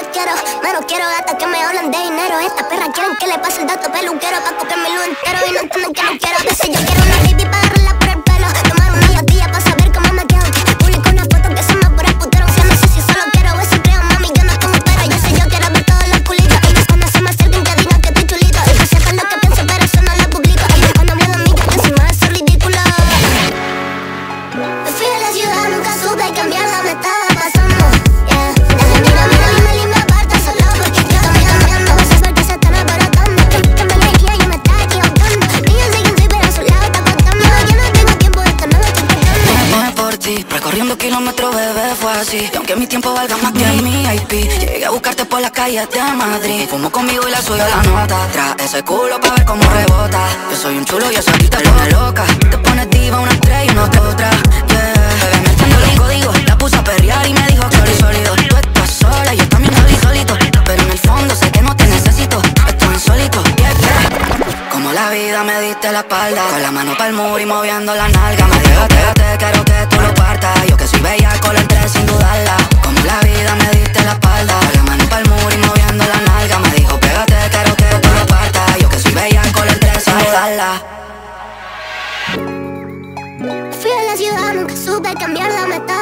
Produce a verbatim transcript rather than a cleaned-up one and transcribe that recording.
la quiero. Menos quiero gatas que me hablan de dinero. Estas perras quieren que le pase el dato peluquero pa' copármelo entero y no entienden que no quiero. A veces yo quiero una baby pa' agarrarla por el pelo, tomar una yatilla pa' saber cómo me quedo. Publico una foto que se me por el putero. Si no sé si solo quiero o si creo, mami, yo no como pero. Yo sé yo quiero ver todos los culitos. Ellos cuando se me acerquen que digan que estoy chulito. Y que sepan lo que pienso pero eso no lo publico. Ellos cuando me dan millas que encima de eso es ridículo. Me fui a la ciudad, nunca supe cambiarla, me estaba pasando, yeah. Desde mi camino y me limpia aparta solo porque yo estoy cambiando. Vas a ver que se están abaratando, que me leía yo me estaba equivocando. Ni yo sé quién soy pero a su lado está contando. Yo no tengo tiempo de esto, no me estoy perdiendo. Me mueve por ti, recorriendo kilómetros, bebé, fue así. Y aunque mi tiempo valga más que mi I P, llegué a buscarte por las calles de Madrid. Fumo conmigo y la suyo la nota. Tras ese culo pa' ver cómo rebota. Yo soy un chulo y eso a ti te pone loca. Te pones diva, una estrella y no otra, yeah. Bebé, me entiendo los códigos. La puse a perrear y me dijo que sólido. Tú estás sola y yo también estoy solito, pero en el fondo sé que no te necesito. Esto es insólito, yeah, yeah. Como la vida me diste la espalda, con la mano pa'l muro y moviendo la nalga. Me dijo, pégate, quiero que tú lo partas. Yo que soy bellaco, lo entré sin dudarla. Como la vida me diste la espalda, con la mano pa'l muro y moviendo la nalga. Me dijo, pégate, quiero que tú lo partas. Yo que soy bellaco, lo entré sin dudarla. Fui a la ciudad, nunca supe cambiarla, me estaba